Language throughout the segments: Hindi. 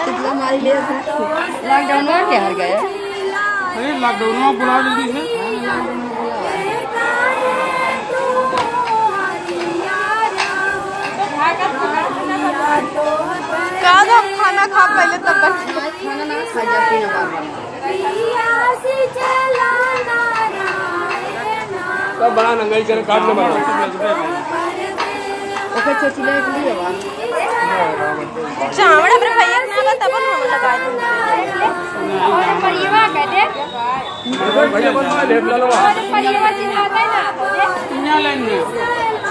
कितना मारी ले लॉकडाउन में क्या हार गए? अरे लॉकडाउन में बुलाओ जल्दी से। खाना खा पहले तब खाना ना खा जाती ना तब बड़ा नंगाई कर काट ले बड़ा ओके चचिले के लिए बा चावड़ अपने भैया के नाम तब हम लगा दूंगा और परिवा कह दे भैया बनवा ले लो और परिवा चिल्लाता है ना कितना लाइन में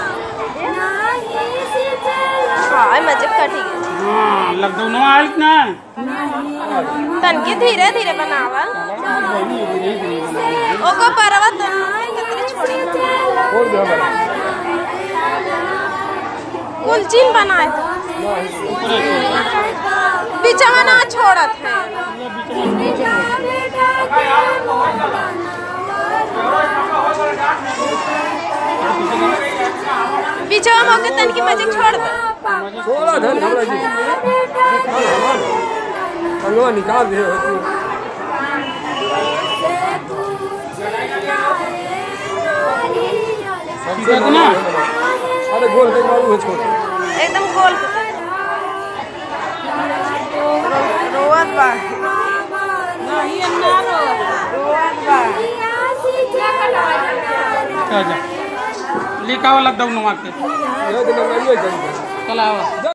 हां मजे का ठीक है। हां लॉकडाउन में आइल ना तनके धीरे धीरे बनावा ओको परवा तन कितनी छोड़ी और दे बड़ा कुलचीन बनाए बिचवा ना छोड़त है बिचवा मौके तन की मजे छोड़ दो थोड़ा धन हमरा जी भगवान निकाल दे ना अरे गोल के मालूम है छोड़ एकदम गोल रोवत बा नहीं अन्ना रोवत बा लिखा हुआ लॉकडाउन में के ये दिन में ये चल चला